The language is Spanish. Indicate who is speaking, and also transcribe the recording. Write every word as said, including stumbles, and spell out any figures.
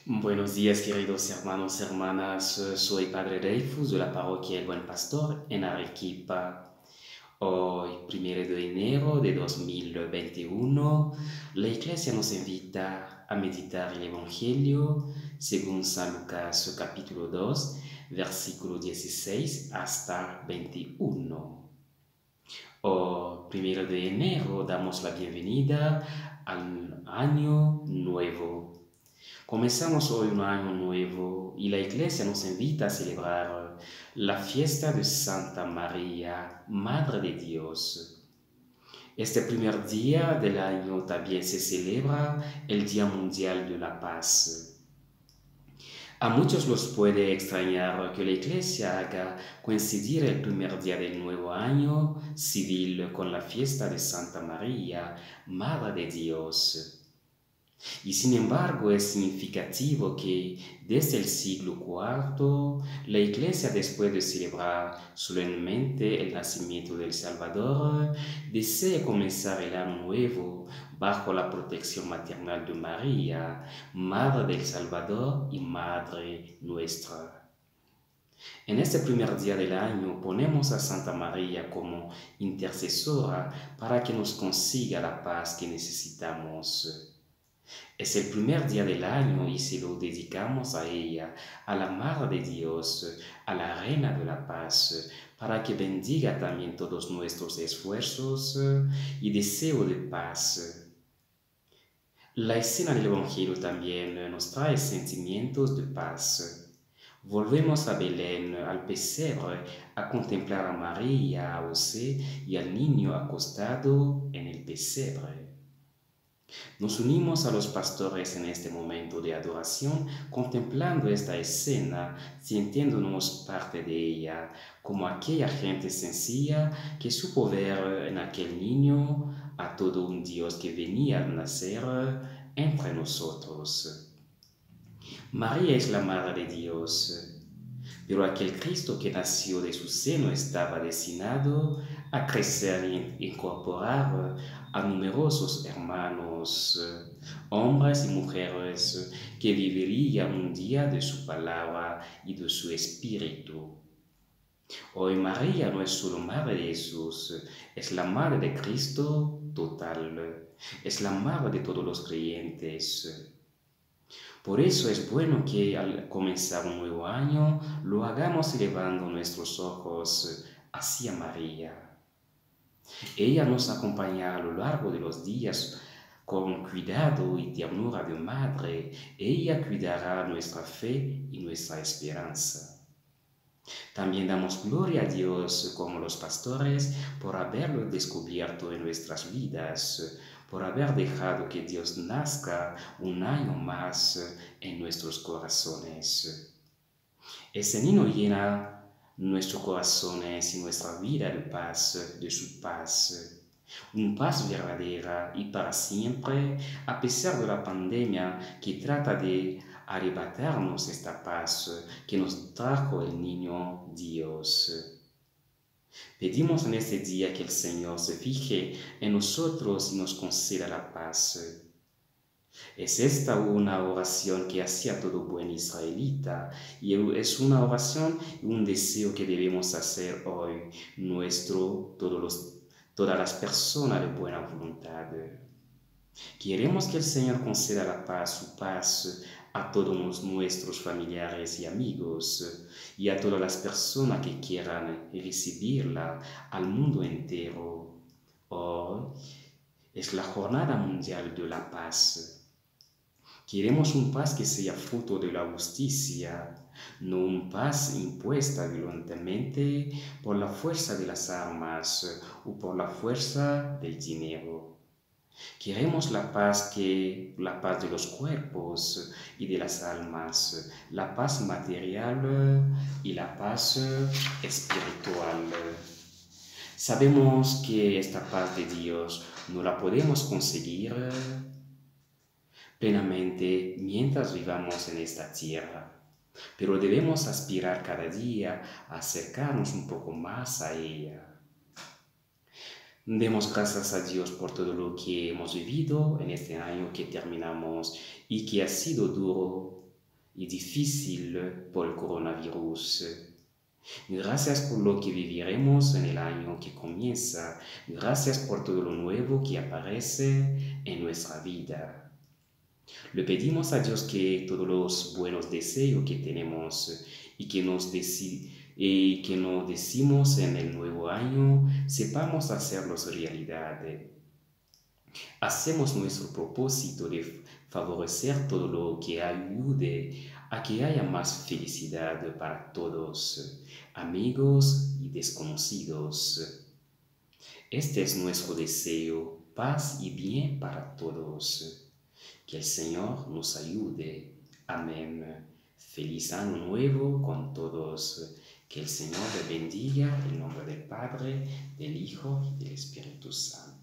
Speaker 1: Buenos días, queridos hermanos y hermanas. Eh, Soy Padre Dreyfus de la parroquia El Buen Pastor en Arequipa. Hoy, primero de enero de dos mil veintiuno, la Iglesia nos invita a meditar el Evangelio según San Lucas capítulo dos, versículo dieciséis hasta veintiuno. Hoy, primero de enero, damos la bienvenida al año nuevo. Comenzamos hoy un año nuevo y la Iglesia nos invita a celebrar la fiesta de Santa María, Madre de Dios. Este primer día del año también se celebra el Día Mundial de la Paz. A muchos los puede extrañar que la Iglesia haga coincidir el primer día del nuevo año civil con la fiesta de Santa María, Madre de Dios. Y sin embargo es significativo que desde el siglo cuarto la Iglesia, después de celebrar solemnemente el nacimiento del Salvador, desee comenzar el año nuevo bajo la protección maternal de María, Madre del Salvador y Madre nuestra. En este primer día del año ponemos a Santa María como intercesora para que nos consiga la paz que necesitamos. Es el primer día del año y se lo dedicamos a ella, a la Madre de Dios, a la Reina de la Paz, para que bendiga también todos nuestros esfuerzos y deseo de paz. La escena del Evangelio también nos trae sentimientos de paz. Volvemos a Belén, al pesebre, a contemplar a María, a José y al niño acostado en el pesebre. Nos unimos a los pastores en este momento de adoración, contemplando esta escena, sintiéndonos parte de ella, como aquella gente sencilla que supo ver en aquel niño a todo un Dios que venía a nacer entre nosotros. María es la Madre de Dios, pero aquel Cristo que nació de su seno estaba destinado a crecer y incorporar a numerosos hermanos, hombres y mujeres que vivirían un día de su palabra y de su espíritu. Hoy María no es solo Madre de Jesús, es la Madre de Cristo total, es la Madre de todos los creyentes. Por eso es bueno que al comenzar un nuevo año lo hagamos elevando nuestros ojos hacia María. Ella nos acompaña a lo largo de los días con cuidado y ternura de madre. Ella cuidará nuestra fe y nuestra esperanza. También damos gloria a Dios como los pastores por haberlo descubierto en nuestras vidas, por haber dejado que Dios nazca un año más en nuestros corazones. Ese niño llena nuestros corazones y nuestra vida de paz, de su paz. Una paz verdadera y para siempre, a pesar de la pandemia que trata de arrebatarnos esta paz que nos trajo el niño Dios. Pedimos en este día que el Señor se fije en nosotros y nos conceda la paz. Es esta una oración que hacía todo buen israelita y es una oración y un deseo que debemos hacer hoy nuestro, todos los, todas las personas de buena voluntad. Queremos que el Señor conceda la paz, su paz a todos nuestros familiares y amigos y a todas las personas que quieran recibirla al mundo entero. Hoy es la Jornada Mundial de la Paz. Queremos un paz que sea fruto de la justicia, no un paz impuesta violentamente por la fuerza de las armas o por la fuerza del dinero. Queremos la paz que la paz de los cuerpos y de las almas, la paz material y la paz espiritual. Sabemos que esta paz de Dios no la podemos conseguir plenamente mientras vivamos en esta tierra, pero debemos aspirar cada día a acercarnos un poco más a ella. Demos gracias a Dios por todo lo que hemos vivido en este año que terminamos y que ha sido duro, y difícil por el coronavirus. Gracias por lo que viviremos en el año que comienza. Gracias por todo lo nuevo que aparece en nuestra vida. Le pedimos a Dios que todos los buenos deseos que tenemos y que nos, deci y que nos decimos en el nuevo año, sepamos hacerlos realidad. Hacemos nuestro propósito de favorecer todo lo que ayude a que haya más felicidad para todos, amigos y desconocidos. Este es nuestro deseo, paz y bien para todos. Que el Señor nos ayude. Amén. Feliz año nuevo con todos. Que el Señor le bendiga en nombre del Padre, del Hijo y del Espíritu Santo.